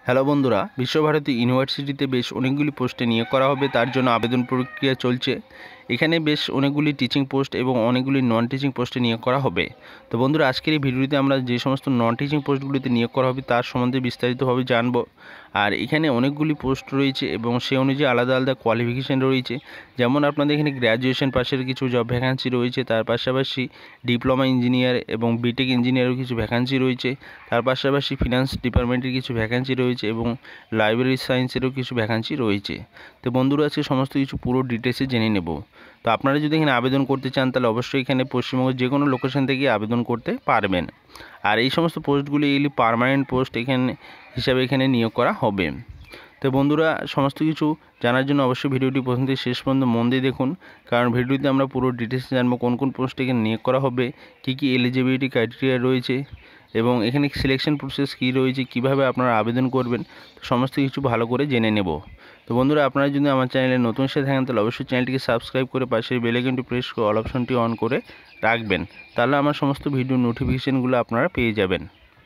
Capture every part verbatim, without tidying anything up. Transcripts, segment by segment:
Hello বন্ধুরা, বিশ্বভারতী ইউনিভার্সিটিতে বেশ অনেকগুলি পোস্টে নিয়োগ করা হবে, তার জন্য আবেদন প্রক্রিয়া চলছে। এখানে বেশ অনেকগুলি টিচিং পোস্ট এবং অনেকগুলি নন টিচিং পোস্টে নিয়োগ করা হবে। তো বন্ধুরা, আজকের এই ভিডিওতে আমরা যে সমস্ত নন টিচিং পোস্টগুলিতে নিয়োগ করা হবে তার সম্বন্ধে বিস্তারিতভাবে জানব। আর এখানে অনেকগুলি পোস্ট রয়েছে এবং সে অনুযায়ী আলাদা আলাদা কোয়ালিফিকেশান রয়েছে। যেমন আপনাদের এখানে গ্র্যাজুয়েশন পাশের কিছু জব ভ্যাকান্সি রয়েছে, তার পাশাপাশি ডিপ্লোমা ইঞ্জিনিয়ার এবং বিটেক ইঞ্জিনিয়ারের কিছু ভ্যাকান্সি রয়েছে, তার পাশাপাশি ফিনান্স ডিপার্টমেন্টের কিছু ভ্যাকান্সি রয়েছে এবং লাইব্রেরি সায়েন্সেরও কিছু ভ্যাকান্সি রয়েছে। তো বন্ধুরা, আজকে সমস্ত কিছু পুরো ডিটেলসে জেনে নেব। তো আপনারা যদি এখানে আবেদন করতে চান তাহলে অবশ্যই এখানে পশ্চিমবঙ্গের যে কোনো লোকেশন থেকে আবেদন করতে পারবেন। আর এই সমস্ত পোস্টগুলি এগুলি পার্মানেন্ট পোস্ট এখানে হিসাবে এখানে নিয়োগ করা হবে। তো বন্ধুরা, সমস্ত কিছু জানার জন্য অবশ্যই ভিডিওটি প্রথম থেকে শেষ পর্যন্ত মন দিয়ে দেখুন, কারণ ভিডিওতে আমরা পুরো ডিটেলস জানবো কোন কোন পোস্টে এখানে নিয়োগ করা হবে, কী কী এলিজিবিলিটি ক্রাইটেরিয়া রয়েছে এবং এখানে সিলেকশন প্রসেস কী রয়েছে, কিভাবে আপনারা আবেদন করবেন, তো সমস্ত কিছু ভালো করে জেনে নেব। তো বন্ধুরা, আপনারা যদি আমার চ্যানেলে নতুন এসে থাকেন তাহলে অবশ্যই চ্যানেলটিকে সাবস্ক্রাইব করে পাশের বেল আইকনটি প্রেস করে অল অপশনটি অন করে রাখবেন, তাহলে আমার সমস্ত ভিডিও নোটিফিকেশানগুলো আপনারা পেয়ে যাবেন।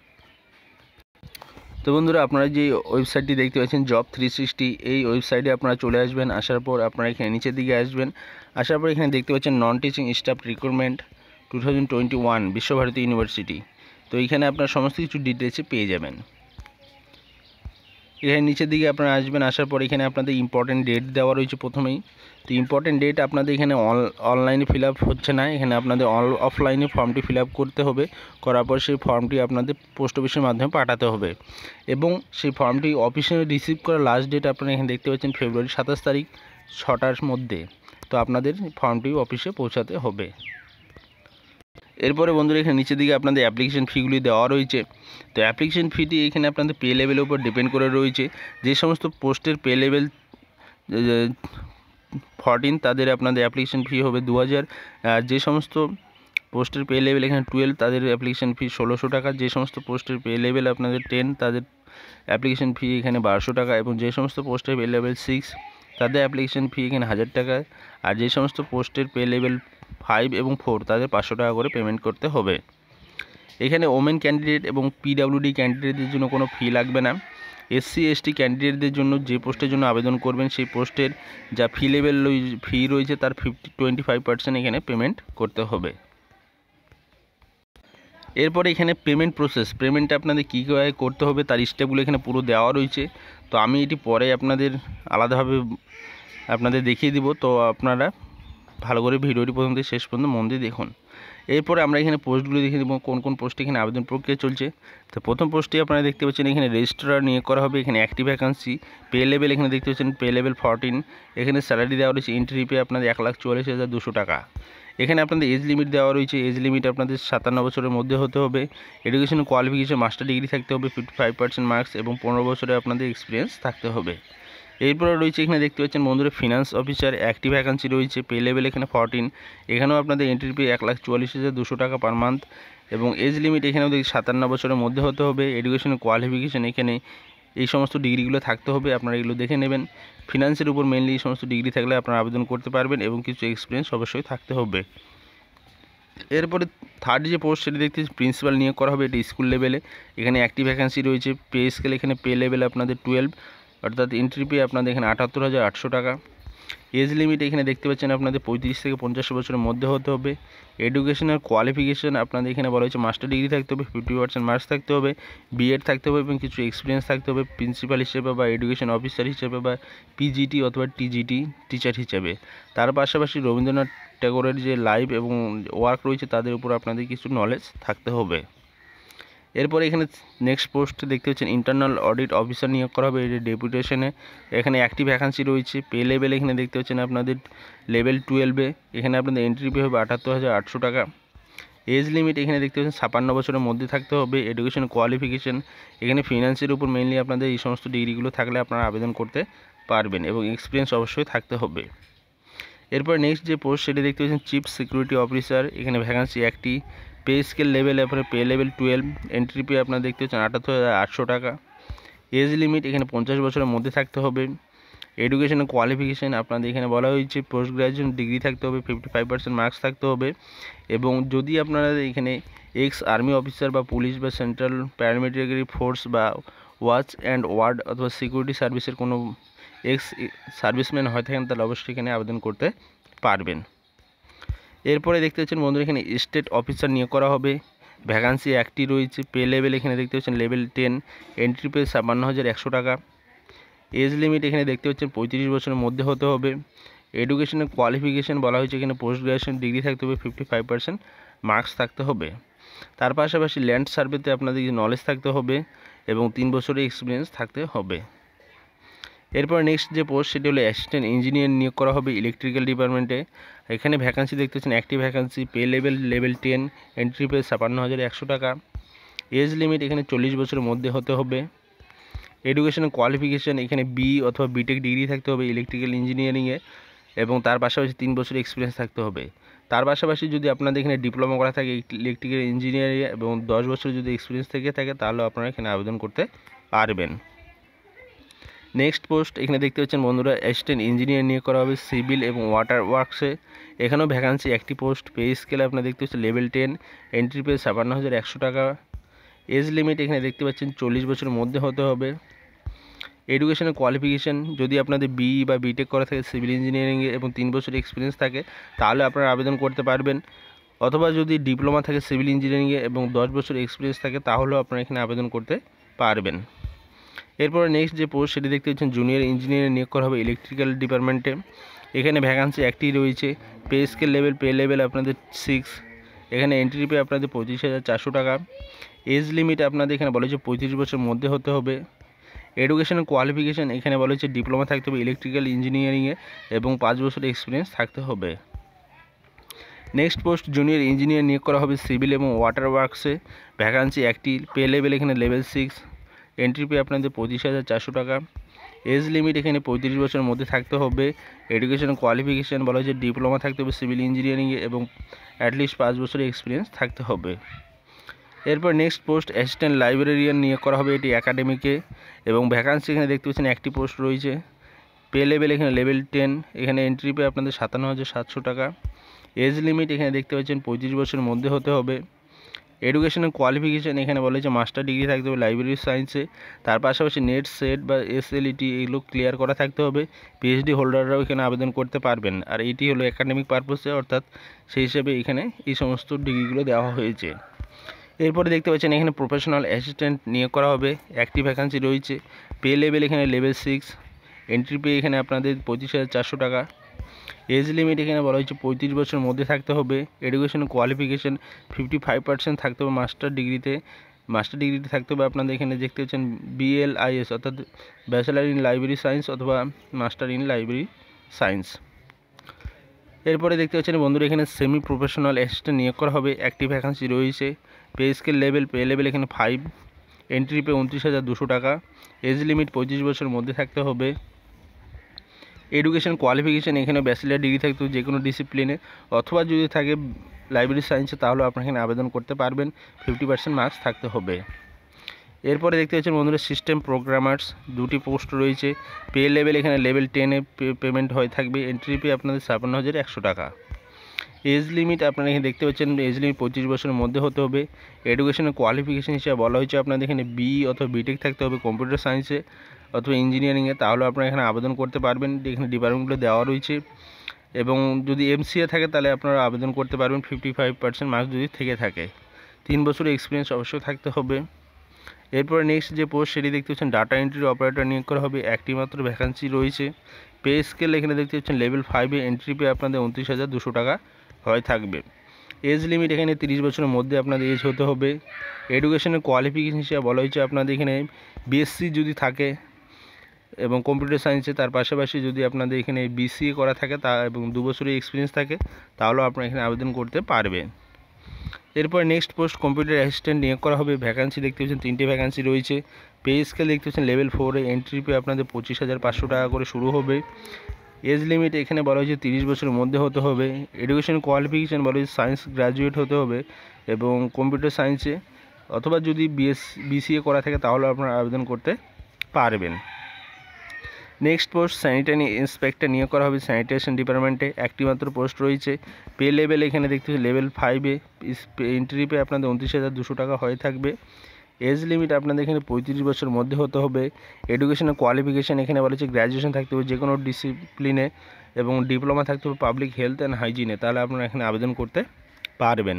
তো বন্ধুরা, আপনারা যে ওয়েবসাইটটি দেখতে পাচ্ছেন জব থ্রি সিক্সটি, এই ওয়েবসাইটে আপনারা চলে আসবেন। আসার পর আপনারা এখানে নিচের দিকে আসবেন। আসার পর এখানে দেখতে পাচ্ছেন non teaching staff recruitment two thousand twenty one Visva Bharati university. তো এইখানে আপনারা সমস্ত কিছু ডিটেলসে পেয়ে যাবেন। এখানে নিচের দিকে আপনারা আসবেন। আসার পর এখানে আপনাদের ইম্পর্টেন্ট ডেট দেওয়া রয়েছে প্রথমেই। তো ইম্পর্টেন্ট ডেট আপনাদের এখানে অনলাইনে ফিল আপ হচ্ছে না, এখানে আপনাদের অফলাইনে ফর্মটি ফিল আপ করতে হবে। করার পর সেই ফর্মটি আপনাদের পোস্ট অফিসের মাধ্যমে পাঠাতে হবে এবং সেই ফর্মটি অফিসে রিসিভ করার লাস্ট ডেট আপনারা এখানে দেখতে পাচ্ছেন ফেব্রুয়ারি সাতাশ তারিখ ছটার মধ্যে। তো আপনাদের ফর্মটি অফিসে পৌঁছাতে হবে। এরপরে বন্ধুরা, এখানে নিচের দিকে আপনাদের অ্যাপ্লিকেশন ফিগুলি দেওয়া রয়েছে। তো অ্যাপ্লিকেশন ফিটি এখানে আপনাদের পে লেভেলের উপর ডিপেন্ড করে রয়েছে। যে সমস্ত পোস্টের পে লেভেল ফোরটিন তাদের আপনাদের অ্যাপ্লিকেশন ফি হবে দু হাজার। আর যে সমস্ত পোস্টের পে লেভেল এখানে টুয়েলভ তাদের অ্যাপ্লিকেশন ফি ষোলোশো টাকা। যে সমস্ত পোস্টের পে লেভেল আপনাদের টেন তাদের অ্যাপ্লিকেশন ফি এখানে বারোশো টাকা এবং যে সমস্ত পোস্টের পে লেভেল সিক্স তাদের অ্যাপ্লিকেশন ফি এখানে হাজার টাকা। আর যে সমস্ত পোস্টের পে লেভেল ফাইভ এবং ফোর তাদের পাঁচশো টাকা করে পেমেন্ট করতে হবে। এখানে ওমেন ক্যান্ডিডেট এবং পিডাব্লিউডি ক্যান্ডিডেটদের জন্য কোনো ফি লাগবে না। এসসি এসটি ক্যান্ডিডেটদের জন্য যে পোস্টের জন্য আবেদন করবেন সেই পোস্টের যা ফি লেভেল ফি রয়েছে তার ফিফটি টোয়েন্টি ফাইভ পার্সেন্ট এখানে পেমেন্ট করতে হবে। এরপরে এখানে পেমেন্ট প্রসেস, পেমেন্টটা আপনাদের কী কীভাবে করতে হবে তার স্টেপগুলো এখানে পুরো দেওয়া রয়েছে। তো আমি এটি পরে আপনাদের আলাদাভাবে আপনাদের দেখিয়ে দিব। তো আপনারা ভালো করে ভিডিওটি প্রথম থেকে শেষ পর্যন্ত মন দিয়ে দেখুন। এরপরে আমরা এখানে পোস্টগুলো দেখে দেবো কোন কোন পোস্টে এখানে আবেদন প্রক্রিয়া চলছে। তো প্রথম পোস্টে আপনারা দেখতে পাচ্ছেন এখানে রেজিস্ট্রার নিয়োগ করা হবে। এখানে অ্যাক্টিভ ভ্যাকান্সি, পে লেভেল এখানে দেখতে পাচ্ছেন পে লেভেল ফোরটিন। এখানে স্যালারি দেওয়া রয়েছে এন্ট্রি পে আপনাদের এক লাখ চুয়াল্লিশ হাজার দুশো টাকা। এখানে আপনাদের এজ লিমিট দেওয়া রয়েছে, এজ লিমিট আপনাদের সাতান্ন বছরের মধ্যে হতে হবে। এডুকেশন কোয়ালিফিকেশন মাস্টার ডিগ্রি থাকতে হবে, ফিফটি ফাইভ পার্সেন্ট মার্কস এবং পনেরো বছরে আপনাদের এক্সপিরিয়েন্স থাকতে হবে। এরপরে রয়েছে এখানে দেখতে পাচ্ছেন বন্ধুরা ফিনান্স অফিসার, অ্যাক্টিভ ভ্যাকান্সি রয়েছে, পে লেভেল এখানে ফোরটিন। এখানেও আপনাদের এন্ট্রি পে এক লাখ চুয়াল্লিশ হাজার দুশো টাকা পার মান্থ এবং এজ লিমিট এখানেও দেখি সাতান্ন বছরের মধ্যে হতে হবে। এডুকেশন কোয়ালিফিকেশন এখানে এই সমস্ত ডিগ্রিগুলো থাকতে হবে, আপনারা এগুলো দেখে নেবেন। ফিনান্সের উপর মেনলি এই সমস্ত ডিগ্রি থাকলে আপনারা আবেদন করতে পারবেন এবং কিছু এক্সপিরিয়েন্স অবশ্যই থাকতে হবে। এরপরে থার্ড যে পোস্ট সেটি দেখতে প্রিন্সিপাল নিয়োগ করা হবে, এটি স্কুল লেভেলে। এখানে অ্যাক্টিভ ভ্যাকান্সি রয়েছে, পে স্কেল এখানে পে লেভেল আপনাদের টুয়েলভ, অর্থাৎ এন্ট্রি পে আপনাদের এখানে আটাত্তর হাজার আটশো টাকা। এজ লিমিট এখানে দেখতে পাচ্ছেন আপনাদের পঁয়ত্রিশ থেকে পঞ্চাশ বছরের মধ্যে হতে হবে। এডুকেশনাল কোয়ালিফিকেশান আপনাদের এখানে বলা হয়েছে মাস্টার ডিগ্রি থাকতে হবে, ফিফটি পার্সেন্ট মার্কস থাকতে হবে, বিএড থাকতে হবে এবং কিছু এক্সপিরিয়েন্স থাকতে হবে প্রিন্সিপাল হিসেবে বা এডুকেশন অফিসার হিসেবে বা পিজিটি অথবা টিজিটি টিচার হিসেবে। তার পাশাপাশি রবীন্দ্রনাথ ট্যাগোরের যে লাইভ এবং ওয়ার্ক রয়েছে তাদের উপর আপনাদের কিছু নলেজ থাকতে হবে। এরপরে এখানে নেক্সট পোস্ট দেখতে পাচ্ছেন ইন্টারনাল অডিট অফিসার নিয়োগ করা হবে, এটি ডেপুটেশনে। এখানে অ্যাক্টিভ ভ্যাকান্সি রয়েছে, পে লেভেল এখানে দেখতে পাচ্ছেন আপনাদের লেভেল টুয়েলভে। এখানে আপনাদের এন্ট্রি পে হবে আটাত্তর হাজার আটশো টাকা। এজ লিমিট এখানে দেখতে পাচ্ছেন ছাপান্ন বছরের মধ্যে থাকতে হবে। এডুকেশন কোয়ালিফিকেশান এখানে ফিনান্সের উপর মেনলি আপনাদের এই সমস্ত ডিগ্রিগুলো থাকলে আপনারা আবেদন করতে পারবেন এবং এক্সপিরিয়েন্স অবশ্যই থাকতে হবে। এরপর নেক্সট যে পোস্ট সেটি দেখতে পাচ্ছেন চিফ সিকিউরিটি অফিসার, এখানে ভ্যাকান্সি একটি, পে স্কেল লেভেল আপনার pay level twelve, entry pay আপনারা দেখতে পাচ্ছেন আটাত্তর হাজার আটশো টাকা। এজ লিমিট এখানে পঞ্চাশ বছরের মধ্যে থাকতে হবে। এডুকেশন কোয়ালিফিকেশান আপনাদের এখানে বলা হয়েছে পোস্ট গ্রাজুয়েশন ডিগ্রি থাকতে হবে, ফিফটি ফাইভ পার্সেন্ট মার্কস থাকতে হবে এবং যদি আপনারা এখানে এক্স আর্মি অফিসার বা পুলিশ বা সেন্ট্রাল প্যারামিলিটারি ফোর্স বা ওয়াচ অ্যান্ড ওয়ার্ড অথবা সিকিউরিটি সার্ভিসের কোনো এক্স সার্ভিসম্যান হয়ে থাকেন তাহলে অবশ্যই এখানে আবেদন করতে পারবেন। এরপরে দেখতে পাচ্ছেন বন্ধুরা এখানে স্টেট অফিসার নিয়োগ করা হবে, ভ্যাকান্সি একটি রয়েছে। পে লেভেল এখানে দেখতে পাচ্ছেন লেভেল টেন, এন্ট্রি পে ছাপ্পান্ন হাজার একশো টাকা। এজ লিমিট এখানে দেখতে পাচ্ছেন পঁয়ত্রিশ বছরের মধ্যে হতে হবে। এডুকেশনের কোয়ালিফিকেশান বলা হয়েছে এখানে পোস্ট গ্রাজুয়েশন ডিগ্রি থাকতে হবে, ফিফটি ফাইভ পার্সেন্ট মার্কস থাকতে হবে। তার পাশাপাশি ল্যান্ড সার্ভেতে আপনাদের নলেজ থাকতে হবে এবং তিন বছরের এক্সপিরিয়েন্স থাকতে হবে। এরপর নেক্সট যে পোস্ট সেটি হলো অ্যাসিস্ট্যান্ট ইঞ্জিনিয়ার নিয়োগ করা হবে ইলেকট্রিক্যাল ডিপার্টমেন্টে। এখানে ভ্যাকান্সি দেখতে পাচ্ছেন একটি vacancy, pay level level ten, entry pay ছাপ্পান্ন হাজার একশো টাকা। এজ লিমিট এখানে চল্লিশ বছরের মধ্যে হতে হবে। এডুকেশনাল কোয়ালিফিকেশান এখানে বি অথবা বিটেক ডিগ্রি থাকতে হবে ইলেকট্রিক্যাল ইঞ্জিনিয়ারিংয়ে এবং তার পাশাপাশি তিন বছরের এক্সপিরিয়েন্স থাকতে হবে। তার পাশাপাশি যদি আপনাদের এখানে ডিপ্লোমা করা থাকে ইলেকট্রিক্যাল ইঞ্জিনিয়ারিং এবং দশ বছর যদি এক্সপিরিয়েন্স থেকে থাকে তাহলে আপনারা এখানে আবেদন করতে পারবেন। নেক্সট পোস্ট এখানে দেখতে পাচ্ছেন বন্ধুরা অ্যাসিস্ট্যান্ট ইঞ্জিনিয়ার নিয়োগ করা হবে সিভিল এবং ওয়াটার ওয়ার্কসে। এখানেও ভ্যাকান্সি একটি পোস্ট, পে স্কেলে আপনারা দেখতে পাচ্ছেন লেভেল টেন, এন্ট্রি পে ছাপ্পান্ন হাজার একশো টাকা। এজ লিমিট এখানে দেখতে পাচ্ছেন চল্লিশ বছরের মধ্যে হতে হবে। এডুকেশনাল কোয়ালিফিকেশান যদি আপনাদের বিই বা বিটেক করা থাকে সিভিল ইঞ্জিনিয়ারিংয়ে এবং তিন বছর এক্সপিরিয়েন্স থাকে তাহলে আপনারা আবেদন করতে পারবেন, অথবা যদি ডিপ্লোমা থাকে সিভিল ইঞ্জিনিয়ারিংয়ে এবং দশ বছর এক্সপিরিয়েন্স থাকে তাহলেও আপনারা এখানে আবেদন করতে পারবেন। এরপরে নেক্সট যে পোস্ট সেটি দেখতে পাচ্ছেন জুনিয়র ইঞ্জিনিয়ার নিয়োগ করা হবে ইলেকট্রিক্যাল ডিপার্টমেন্টে। এখানে ভ্যাকান্সি একটি রয়েছে, pay scale level pay level আপনাদের সিক্স, এখানে এন্ট্রি পে আপনাদের পঁচিশ হাজার চারশো টাকা। এজ লিমিট আপনাদের এখানে বলা হয়েছে পঁয়ত্রিশ বছরের মধ্যে হতে হবে। এডুকেশনাল কোয়ালিফিকেশান এখানে বলা হয়েছে ডিপ্লোমা থাকতে হবে ইলেকট্রিক্যাল ইঞ্জিনিয়ারিংয়ে এবং পাঁচ বছরের এক্সপিরিয়েন্স থাকতে হবে। নেক্সট পোস্ট জুনিয়র ইঞ্জিনিয়ার নিয়োগ করা হবে সিভিল এবং ওয়াটার ওয়ার্কসে। ভ্যাকান্সি একটি, পে লেভেল এখানে লেভেল সিক্স, এন্ট্রি পে আপনাদের পঁচিশ হাজার চারশো টাকা। এজ লিমিট এখানে পঁয়ত্রিশ বছরের মধ্যে থাকতে হবে। এডুকেশনাল কোয়ালিফিকেশান বলা হয়েছে ডিপ্লোমা থাকতে হবে সিভিল ইঞ্জিনিয়ারিংয়ে এবং অ্যাটলিস্ট পাঁচ বছরের এক্সপিরিয়েন্স থাকতে হবে। এরপর নেক্সট পোস্ট অ্যাসিস্ট্যান্ট লাইব্রেরিয়ান নিয়োগ করা হবে এটি একাডেমিকে এবং ভ্যাকান্সি এখানে দেখতে পাচ্ছেন একটি পোস্ট রয়েছে, পে লেভেল এখানে লেভেল টেন, এখানে এন্ট্রি পে আপনাদের সাতান্ন হাজার সাতশো টাকা। এজ লিমিট এখানে দেখতে পাচ্ছেন পঁয়ত্রিশ বছরের মধ্যে হতে হবে। এডুকেশনাল কোয়ালিফিকেশান এখানে বলা হয়েছে মাস্টার ডিগ্রি থাকতে হবে লাইব্রেরি সায়েন্সে, তার পাশাপাশি নেট সেট বা এসএলইটি এগুলো ক্লিয়ার করা থাকতে হবে। পিএইচডি হোল্ডাররাও এখানে আবেদন করতে পারবেন, আর এটি হলো একাডেমিক পারপোসে, অর্থাৎ সেই হিসেবে এখানে এই সমস্ত ডিগ্রিগুলো দেওয়া হয়েছে। এরপরে দেখতে পাচ্ছেন এখানে প্রফেশনাল অ্যাসিস্ট্যান্ট নিয়োগ করা হবে, একটি ভ্যাকান্সি রয়েছে, পে লেভেল এখানে লেভেল সিক্স, এন্ট্রি পে এখানে আপনাদের পঁচিশ হাজার চারশো টাকা। এজ লিমিট এখানে বলা হয়েছে পঁয়ত্রিশ বছরের মধ্যে থাকতে হবে। Education qualification fifty five percent থাকতে হবে মাস্টার ডিগ্রিতে, মাস্টার ডিগ্রিতে থাকতে হবে আপনাদের এখানে দেখতে পাচ্ছেন বিএলআইএস অর্থাৎ ব্যাচেলার ইন লাইব্রেরি সায়েন্স অথবা মাস্টার ইন লাইব্রেরি সায়েন্স। এরপরে দেখতে পাচ্ছেন বন্ধুরা এখানে সেমি প্রফেশনাল অ্যাসিস্ট্যান্ট নিয়োগ করা হবে, একটি ভ্যাকান্সি রয়েছে, pay scale level pay level এখানে ফাইভ, এন্ট্রি পে উনত্রিশ হাজার দুশো টাকা। এজ লিমিট পঁয়ত্রিশ বছরের মধ্যে থাকতে হবে। এডুকেশন কোয়ালিফিকেশান এখানে ব্যাচেলার ডিগ্রি থাকতে হবে যে কোনো ডিসিপ্লিনে, অথবা যদি থাকে লাইব্রেরি সায়েন্সে তাহলে আপনারা এখানে আবেদন করতে পারবেন, ফিফটি পার্সেন্ট মার্কস থাকতে হবে। এরপরে দেখতে পাচ্ছেন বন্ধুরা সিস্টেম প্রোগ্রামার্স দুটি পোস্ট রয়েছে, পে লেভেল এখানে লেভেল টেনে পেমেন্ট হয়ে থাকবে, এন্ট্রি পে আপনাদের ছাপ্পান্ন হাজার একশো টাকা। এজ লিমিট আপনারা এখানে দেখতে পাচ্ছেন এজ লিমিট পঁচিশ বছরের মধ্যে হতে হবে। এডুকেশনের কোয়ালিফিকেশান হিসেবে বলা হয়েছে আপনাদের এখানে বি অথবা বিটেক থাকতে হবে কম্পিউটার সায়েন্সে অথবা ইঞ্জিনিয়ারিংয়ে, তাহলে আপনারা এখানে আবেদন করতে পারবেন। এখানে ডিপার্টমেন্টগুলো দেওয়া রয়েছে এবং যদি এমসিএ থাকে তাহলে আপনারা আবেদন করতে পারবেন ফিফটি ফাইভ পার্সেন্ট মার্কস যদি থেকে থাকে। তিন বছরের এক্সপিরিয়েন্স অবশ্যই থাকতে হবে। এরপরে নেক্সট যে পোস্ট সেটি দেখতে পাচ্ছেন ডাটা এন্ট্রি অপারেটর নিয়োগ করা হবে, একটি মাত্র ভ্যাকান্সি রয়েছে। পে স্কেল এখানে দেখতে পাচ্ছেন লেভেল ফাইভে, এন্ট্রি পে আপনাদের উনত্রিশ হাজার দুশো টাকা হয়ে থাকবে। এজ লিমিট এখানে তিরিশ বছরের মধ্যে আপনাদের এজ হতে হবে। এডুকেশনের কোয়ালিফিকেশন হিসেবে বলা হয়েছে আপনাদের এখানে বিএসসি যদি থাকে এবং কম্পিউটার সায়েন্সে, তার পাশাপাশি যদি আপনাদের এখানে বিসিএ করা থাকে তা এবং দু বছরের এক্সপিরিয়েন্স থাকে তাহলেও আপনারা এখানে আবেদন করতে পারবেন। এরপর নেক্সট পোস্ট কম্পিউটার অ্যাসিস্ট্যান্ট নিয়োগ করা হবে, ভ্যাকান্সি দেখতে পাচ্ছেন তিনটে ভ্যাকান্সি রয়েছে। পে স্কেল দেখতে পাচ্ছেন লেভেল ফোরে, এন্ট্রি পে আপনাদের পঁচিশ হাজার পাঁচশো টাকা করে শুরু হবে। এজ লিমিট এখানে বলা হয়েছে তিরিশ বছরের মধ্যে হতে হবে। এডুকেশন কোয়ালিফিকেশান বলা হয়েছে সায়েন্স গ্র্যাজুয়েট হতে হবে এবং কম্পিউটার সায়েন্সে, অথবা যদি বিএস বিসিএ করা থাকে তাহলে আপনারা আবেদন করতে পারবেন। নেক্সট পোস্ট স্যানিটারি ইন্সপেক্টর নিয়োগ করা হবে স্যানিটেশন ডিপার্টমেন্টে, একটি মাত্র পোস্ট রয়েছে। পে লেভেল এখানে দেখতে পাচ্ছি লেভেল ফাইভে, এন্ট্রি পে আপনাদের উনত্রিশ হাজার দুশো টাকা হয়ে থাকবে। এজ লিমিট আপনাদের এখানে পঁয়ত্রিশ বছর মধ্যে হতে হবে। এডুকেশনাল কোয়ালিফিকেশান এখানে বলা হচ্ছে গ্র্যাজুয়েশন থাকতে হবে যে কোনো ডিসিপ্লিনে এবং ডিপ্লোমা থাকতে হবে পাবলিক হেলথ অ্যান্ড হাইজিনে, তাহলে আপনারা এখানে আবেদন করতে পারবেন।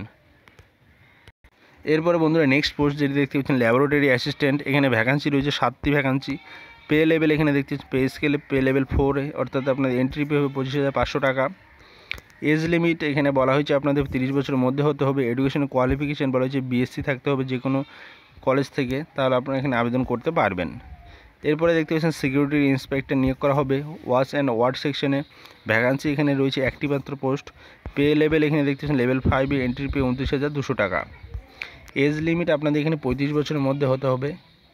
এরপরে বন্ধুরা নেক্সট পোস্ট যেটি দেখতে পাচ্ছেন ল্যাবরেটরি অ্যাসিস্ট্যান্ট, এখানে ভ্যাকান্সি রয়েছে সাতটি ভ্যাকান্সি। পে লেভেল এখানে দেখতে পে স্কেলে পে লেভেল ফোরে, অর্থাৎ আপনাদের এন্ট্রি পে হবে পঁচিশ হাজার পাঁচশো টাকা। এজ লিমিট এখানে বলা হয়েছে আপনাদের তিরিশ বছরের মধ্যে হতে হবে। এডুকেশন কোয়ালিফিকেশান বলা হয়েছে বিএসসি থাকতে হবে যে কোনো কলেজ থেকে, তাহলে আপনারা এখানে আবেদন করতে পারবেন। এরপরে দেখতে পাচ্ছেন সিকিউরিটি ইন্সপেক্টর নিয়োগ করা হবে ওয়াচ অ্যান্ড ওয়ার্ড সেকশনে, ভ্যাকান্সি এখানে রয়েছে একটি মাত্র পোস্ট। পে লেভেল এখানে দেখতে পাচ্ছেন লেভেল ফাইভে এন্ট্রি পে উনত্রিশ হাজার দুশো টাকা। এজ লিমিট আপনাদের এখানে পঁয়ত্রিশ বছরের মধ্যে হতে হবে।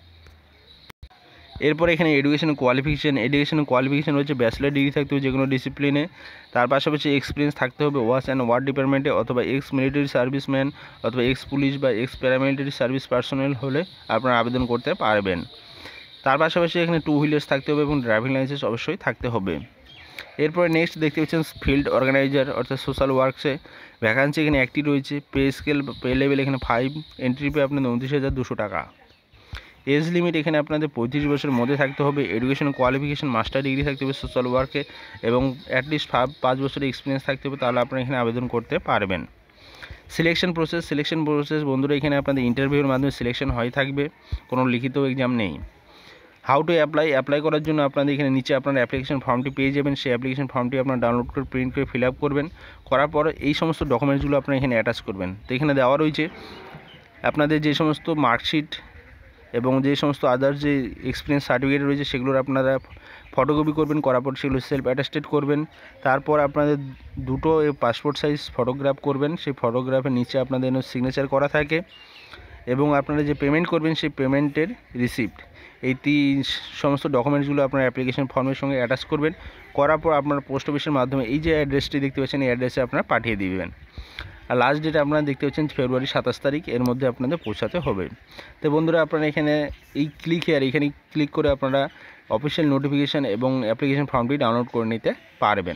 এরপরে এখানে এডুকেশন কোয়ালিফিকেশান, এডুকেশন কোয়ালিফিকেশান রয়েছে ব্যাচেলার ডিগ্রি থাকতে হবে যে কোনো ডিসিপ্লিনে, তার পাশাপাশি এক্সপিরিয়েন্স থাকতে হবে ওয়াচ অ্যান্ড ওয়ার্ড ডিপার্টমেন্টে, অথবা এক্স মিলিটারি সার্ভিসম্যান অথবা এক্স পুলিশ বা এক্স প্যারামিলিটারি সার্ভিস পার্সোনাল হলে আপনারা আবেদন করতে পারবেন। তার পাশাপাশি এখানে টু হুইলার্স থাকতে হবে এবং ড্রাইভিং লাইসেন্স অবশ্যই থাকতে হবে। এরপরে নেক্সট দেখতে পাচ্ছেন ফিল্ড অর্গানাইজার অর্থাৎ সোশ্যাল ওয়ার্কসে, ভ্যাকান্সি এখানে একটি রয়েছে। পে স্কেল পে লেভেল এখানে ফাইভ, এন্ট্রি পে আপনাদের উনত্রিশ হাজার দুশো টাকা। এজ লিমিট এখানে আপনাদের পঁয়ত্রিশ বছরের মধ্যে থাকতে হবে। এডুকেশন কোয়ালিফিকেশান মাস্টার ডিগ্রি থাকতে হবে সোশ্যাল ওয়ার্কে এবং অ্যাটলিস্ট ফাইভ পাঁচ বছরের এক্সপিরিয়েন্স থাকতে হবে, তাহলে আপনারা এখানে আবেদন করতে পারবেন। সিলেকশন প্রসেস, সিলেকশন প্রসেস বন্ধুরা এখানে আপনাদের ইন্টারভিউর মাধ্যমে সিলেকশন হয়ে থাকবে, কোনো লিখিত এক্সাম নেই। হাউ টু অ্যাপ্লাই, অ্যাপ্লাই করার জন্য আপনাদের এখানে নিচে আপনার অ্যাপ্লিকেশন ফর্মটি পেয়ে যাবেন। সেই অ্যাপ্লিকেশন ফর্মটি আপনারা ডাউনলোড করে প্রিন্ট করে ফিল আপ করবেন, করার পর এই সমস্ত ডকুমেন্টসগুলো আপনারা এখানে অ্যাটাচ করবেন। তো এখানে দেওয়া রয়েছে আপনাদের যে সমস্ত মার্কশিট এবং যে সমস্ত আদার্স যে এক্সপিরিয়েন্স সার্টিফিকেট রয়েছে সেগুলোর আপনারা ফটোকপি করবেন, করার পর সেগুলো সেলফ অ্যাটাস্টেড করবেন। তারপর আপনাদের দুটো পাসপোর্ট সাইজ ফটোগ্রাফ করবেন, সেই ফটোগ্রাফের নিচে আপনাদের সিগনেচার করা থাকে এবং আপনারা যে পেমেন্ট করবেন সেই পেমেন্টের রিসিপ্ট, এই তিন সমস্ত ডকুমেন্টসগুলো আপনার অ্যাপ্লিকেশন ফর্মের সঙ্গে অ্যাটাচ করবেন। করার পর আপনার পোস্ট অফিসের মাধ্যমে এই যে অ্যাড্রেসটি দেখতে পাচ্ছেন এই অ্যাড্রেসে আপনারা পাঠিয়ে দিবেন। আর লাস্ট ডেট আপনারা দেখতে পাচ্ছেন ফেব্রুয়ারি সাতাশ তারিখ, এর মধ্যে আপনাদের পৌঁছাতে হবে। তো বন্ধুরা আপনারা এখানে এই ক্লিক হেয়ার এখানে ক্লিক করে আপনারা অফিসিয়াল নোটিফিকেশান এবং অ্যাপ্লিকেশন ফর্মটি ডাউনলোড করে নিতে পারবেন।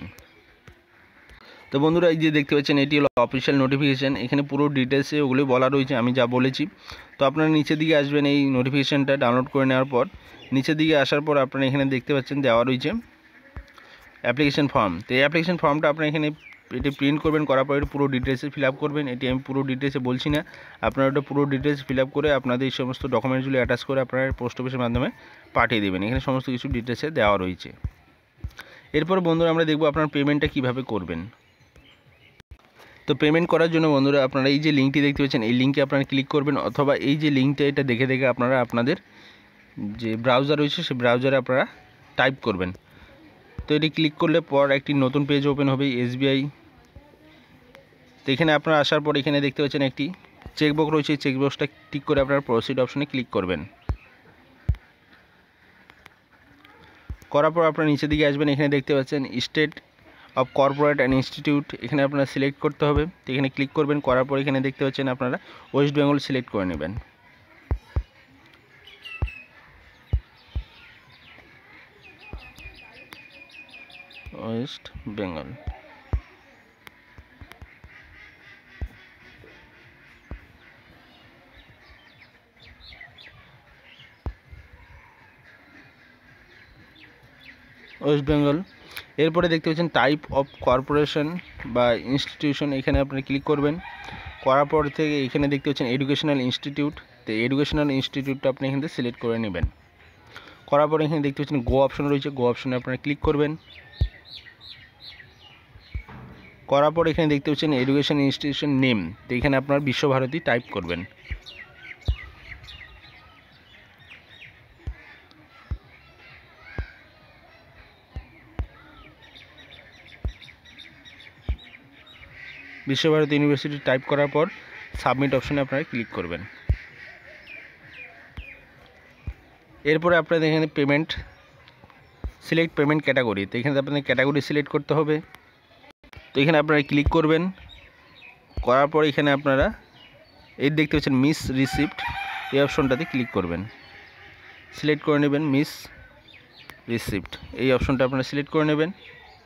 তো বন্ধুরা এই যে দেখতে পাচ্ছেন এটি হলো অফিসিয়াল নোটিফিকেশান, এখানে পুরো ডিটেলসে ওগুলি বলা রয়েছে আমি যা বলেছি। তো আপনারা নিচের দিকে আসবেন এই নোটিফিকেশানটা ডাউনলোড করে নেওয়ার পর, নিচের দিকে আসার পর আপনারা এখানে দেখতে পাচ্ছেন দেওয়া রয়েছে অ্যাপ্লিকেশন ফর্ম। তো এই অ্যাপ্লিকেশন ফর্মটা আপনারা এখানে এটি প্রিন্ট করবেন, করার পর পুরো ডিটেলসে ফিল আপ করবেন। এটি আমি পুরো ডিটেলসে বলছি না, আপনারা ওটা পুরো ডিটেলস ফিল আপ করে আপনাদের এই সমস্ত ডকুমেন্টসগুলো অ্যাটাচ করে আপনারা পোস্ট অফিসের মাধ্যমে পাঠিয়ে দেবেন। এখানে সমস্ত কিছু ডিটেলসে দেওয়া রয়েছে। এরপর বন্ধুরা আমরা দেখব আপনার পেমেন্টটা কীভাবে করবেন। তো পেমেন্ট করার জন্য বন্ধুরা আপনারা এই যে লিঙ্কটি দেখতে পাচ্ছেন এই লিঙ্কে আপনারা ক্লিক করবেন, অথবা এই যে লিঙ্কটা এটা দেখে দেখে আপনারা আপনাদের যে ব্রাউজার রয়েছে সেই ব্রাউজারে আপনারা টাইপ করবেন। তো এটি ক্লিক করলে পর একটি নতুন পেজ ওপেন হবে এসবিআই। তো এখানে আপনারা আসার পর এখানে দেখতে পাচ্ছেন একটি চেকবক্স রয়েছে, এই চেকবক্সটা টিক করে আপনারা প্রসিড অপশনে ক্লিক করবেন। করার পর আপনারা নিচের দিকে আসবেন, এখানে দেখতে পাচ্ছেন state of corporate and institute, এখানে আপনারা সিলেক্ট করতে হবে। তো এখানে ক্লিক করবেন, করার পর এখানে দেখতে পাচ্ছেন আপনারা ওয়েস্ট বেঙ্গল সিলেক্ট করে নেবেন। ওয়েস্ট বেঙ্গল ওয়েস্ট বেঙ্গল এরপরে দেখতে পাচ্ছেন টাইপ অফ কর্পোরেশন বা ইনস্টিটিউশন, এখানে আপনি ক্লিক করবেন। করার পর থেকে এখানে দেখতে পাচ্ছেন এডুকেশনাল ইনস্টিটিউট, তো এডুকেশনাল ইনস্টিটিউটটা আপনি এখান থেকে সিলেক্ট করে নেবেন। করার পর এখানে দেখতে পাচ্ছেন গো অপশন রয়েছে, গো অপশনে আপনারা ক্লিক করবেন। করার পর এখানে দেখতে পাচ্ছেন এডুকেশন ইনস্টিটিউশন নেম, তো এখানে আপনার বিশ্বভারতী টাইপ করবেন। বিশ্বভারতী ইউনিভার্সিটি টাইপ করার পর সাবমিট অপশনে আপনারা ক্লিক করবেন। এরপরে আপনাদের এখানে পেমেন্ট সিলেক্ট পেমেন্ট ক্যাটাগরি, তো এখানে আপনাদের ক্যাটাগরি সিলেক্ট করতে হবে। তো এখানে আপনারা ক্লিক করবেন, করার পর এখানে আপনারা এই দেখতে পাচ্ছেন মিস রিসিপ্ট, এই অপশনটাতে ক্লিক করবেন, সিলেক্ট করে নেবেন মিস রিসিপ্ট, এই অপশনটা আপনারা সিলেক্ট করে নেবেন।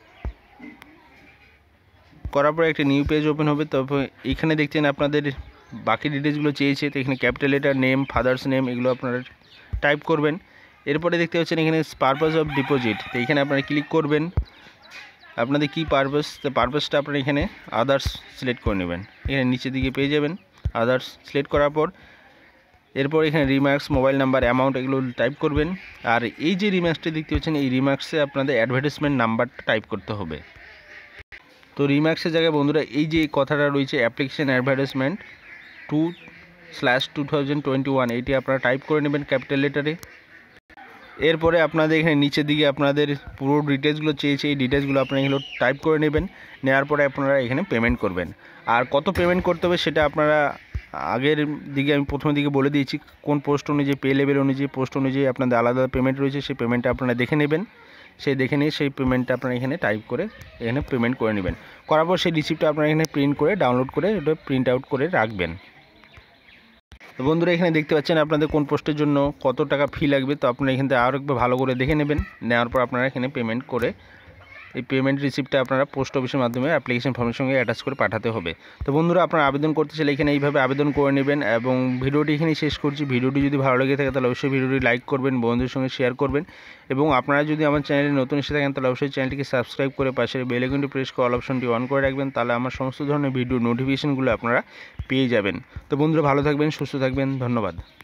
করার পর একটা নিউ পেজ ওপেন হবে। তবে এখানে দেখছেন আপনাদের বাকি ডিটেলসগুলো চেয়েছে, তো এখানে capital letter, name, father's name, এগুলো আপনারা টাইপ করবেন। এরপরে দেখতে পাচ্ছেন এখানে পারপাস অফ ডিপোজিট, তো এখানে আপনারা ক্লিক করবেন। আপনাদের কী পারপাস, তো পারপাসটা আপনারা এখানে আদার্স সিলেক্ট করে নেবেন। এখানে নিচের দিকে পেয়ে যাবেন আদার্স সিলেক্ট করার পর এরপর এখানে রিমার্কস, মোবাইল নাম্বার, অ্যামাউন্ট এগুলো টাইপ করবেন। আর এই যে রিমার্কসটা দেখতে পাচ্ছেন, এই রিমার্কসে আপনাদের অ্যাডভার্টাইজমেন্ট নাম্বারটা টাইপ করতে হবে। তো রিমার্কসের জায়গায় বন্ধুরা এই যে কথাটা রয়েছে application advertisement two slash two thousand twenty one eighty আপনারা টাইপ করে নেবেন ক্যাপিটাল লেটারে। এরপরে আপনাদের এখানে নিচের দিকে আপনাদের পুরো ডিটেলসগুলো চেয়েছে, এই ডিটেলসগুলো আপনারা এগুলো টাইপ করে নেবেন। নেওয়ার পরে আপনারা এখানে পেমেন্ট করবেন। আর কত পেমেন্ট করতে হবে সেটা আপনারা আগের দিকে আমি প্রথমের দিকে বলে দিয়েছি, কোন পোস্ট অনুযায়ী, পে লেভেল অনুযায়ী, পোস্ট অনুযায়ী আপনাদের আলাদা পেমেন্ট রয়েছে, সেই পেমেন্টটা আপনারা দেখে নেবেন। সেই দেখে নিয়ে সেই পেমেন্টটা আপনারা এখানে টাইপ করে এখানে পেমেন্ট করে নেবেন। করার পর সেই রিসিপ্টটা আপনারা এখানে প্রিন্ট করে ডাউনলোড করে এটা প্রিন্ট আউট করে রাখবেন। তো বন্ধুরা এখানে দেখতে পাচ্ছেন আপনাদের কোন পোস্টের জন্য কত টাকা ফি লাগবে, তো আপনারা এখান থেকে আরও একবার ভালো করে দেখে নেবেন। নেওয়ার পর আপনারা এখানে পেমেন্ট করে এই পেমেন্ট রিসিপ্টটা আপনারা পোস্ট অফিসের মাধ্যমে অ্যাপ্লিকেশন ফর্মের সঙ্গে অ্যাটাচ করে পাঠাতে হবে। তো বন্ধুরা আপনারা আবেদন করতে চাইলে এখানে এইভাবে আবেদন করে নেবেন। এবং ভিডিওটি এখানেই শেষ করছি। ভিডিওটি যদি ভালো লেগে থাকে তাহলে অবশ্যই ভিডিওটি লাইক করবেন, বন্ধুদের সঙ্গে শেয়ার করবেন। এবং আপনারা যদি আমার চ্যানেলে নতুন এসে থাকেন তাহলে অবশ্যই চ্যানেলটিকে সাবস্ক্রাইব করে পাশের বেল আইকনটি প্রেস করে অল অপশনটি অন করে রাখবেন, তাহলে আমার সমস্ত ধরনের ভিডিও নোটিফিকেশনগুলো আপনারা পেয়ে যাবেন। তো বন্ধুরা ভালো থাকবেন, সুস্থ থাকবেন, ধন্যবাদ।